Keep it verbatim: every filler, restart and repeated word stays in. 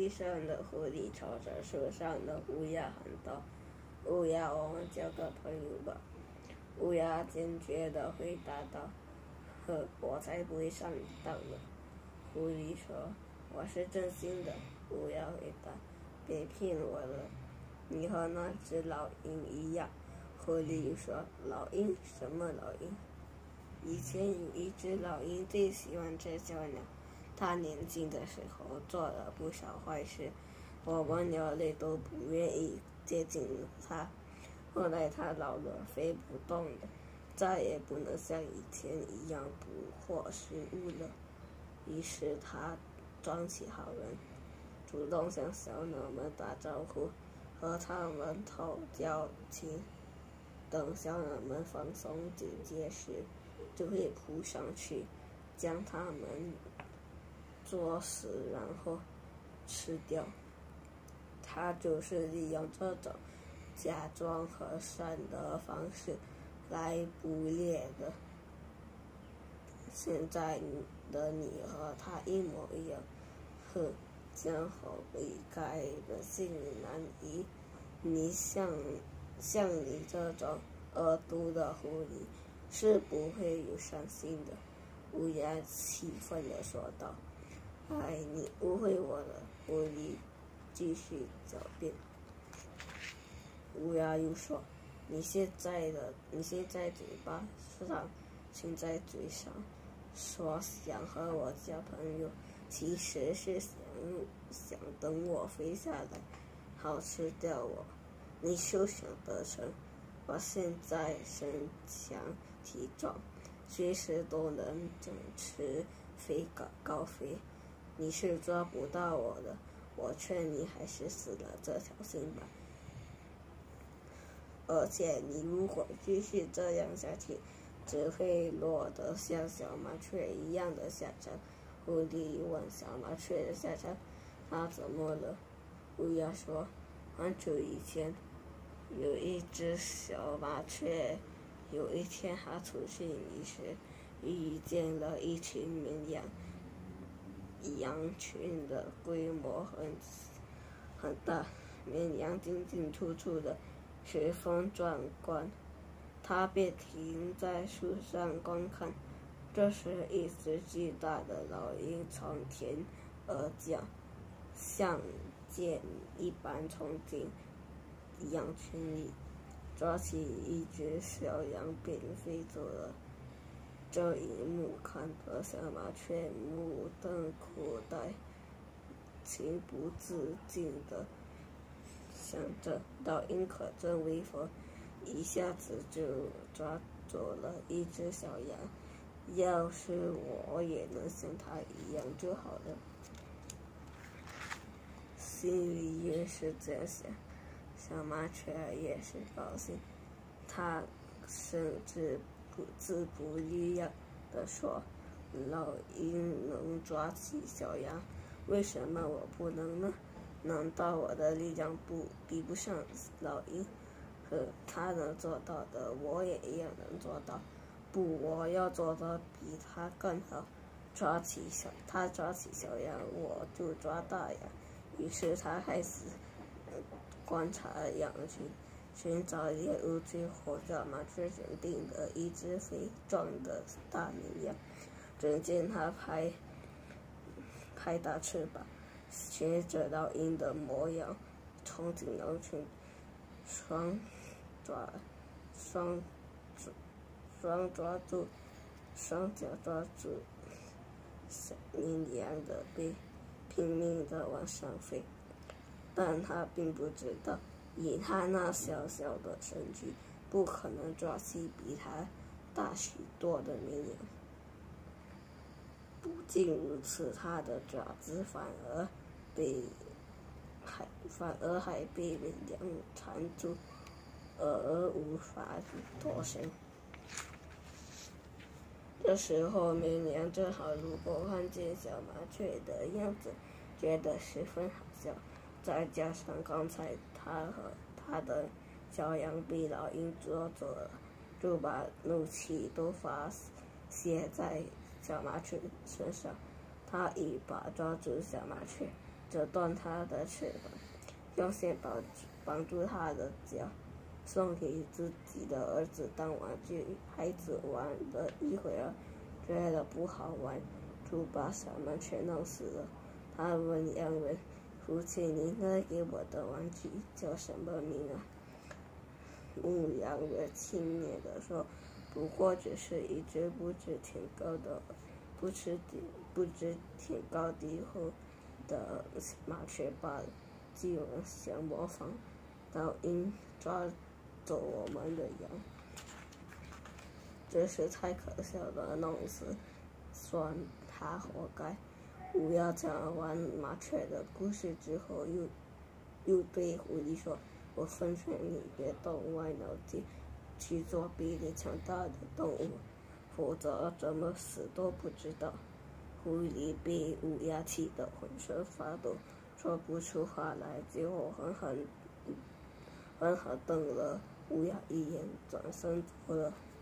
地上的狐狸朝着树上的乌鸦喊道：“乌鸦，我们交个朋友吧。”乌鸦坚决地回答道：“呵，我才不会上你当呢。”狐狸说：“我是真心的。”乌鸦回答：“别骗我了，你和那只老鹰一样。”狐狸说：“老鹰？什么老鹰？”以前有一只老鹰最喜欢吃小鸟，它年轻的时候做了不少坏事，我们鸟类都不愿意接近它。后来它老了，飞不动了，再也不能像以前一样捕获食物了。于是它装起好人，主动向小鸟们打招呼，和它们讨交情。等小鸟们放松警戒时，就会扑上去，将它们捉死，然后吃掉。它就是利用这种假装和善的方式来捕猎的。现在的你和他一模一样，哼，将好被盖的性难移。你像像你这种恶毒的狐狸，是不会有善心的。”乌鸦气愤地说道。“哎，你误会我了。”狐狸继续狡辩。乌鸦又说：“你现在的你现在嘴巴上，亲在嘴上，说想和我交朋友，其实是想想等我飞下来，好吃掉我。你休想得逞！我现在身强体壮，随时都能展翅飞高高飞，你是抓不到我的。我劝你还是死了这条心吧。而且你如果继续这样下去，只会落得像小麻雀一样的下场。”狐狸问小麻雀的下场，它怎么了？乌鸦说：“很久以前，有一只小麻雀，有一天它出去觅食，遇见了一群绵羊。羊群的规模很很大，绵羊进进出出的，十分壮观。它便停在树上观看。这时，一只巨大的老鹰从天而降，像箭一般冲进羊群里，抓起一只小羊便飞走了。这一幕看得小麻雀目瞪口呆，情不自禁地想着：老鹰可真威风，一下子就抓走了一只小羊。要是我也能像它一样就好了。心里越是这样想，小麻雀也是高兴。它甚至不自不力量地说：“老鹰能抓起小羊，为什么我不能呢？难道我的力量不比不上老鹰？可他能做到的，我也一样能做到。不，我要做到比他更好。抓起小他抓起小羊，我就抓大羊。”于是他开始观察羊群，寻找猎物。最后，小麻雀选定了一只肥壮的大绵羊。只见它拍拍打翅膀，学着老鹰的模样，冲进羊群，双抓双双抓住双脚抓住小绵羊的背，拼命地往上飞。但他并不知道，以他那小小的身躯，不可能抓起比他大许多的绵羊。不仅如此，他的爪子反而被还反而还被绵羊缠住，而无法脱身。这时候，绵羊正好路过，看见小麻雀的样子，觉得十分好笑。再加上刚才他和他的小羊被老鹰捉走了，就把怒气都发泄在小麻雀身上。他一把抓住小麻雀， 折断他的翅膀，用线绑绑住他的脚，送给自己的儿子当玩具。孩子玩了一会儿，觉得不好玩，就把小麻雀弄死了。他问羊人：“父亲，你应该给我的玩具叫什么名啊？”牧羊人轻蔑地说：“不过只是一只不知天高的、不知地不知天高地厚的麻雀罢了。既然想模仿老鹰抓走我们的羊，真是太可笑了，弄死算他活该。”乌鸦讲完麻雀的故事之后，又又对狐狸说：“我奉劝你别动歪脑筋，去做比你强大的动物，否则怎么死都不知道。”狐狸被乌鸦气得浑身发抖，说不出话来，结果狠狠狠狠瞪了乌鸦一眼，转身走了。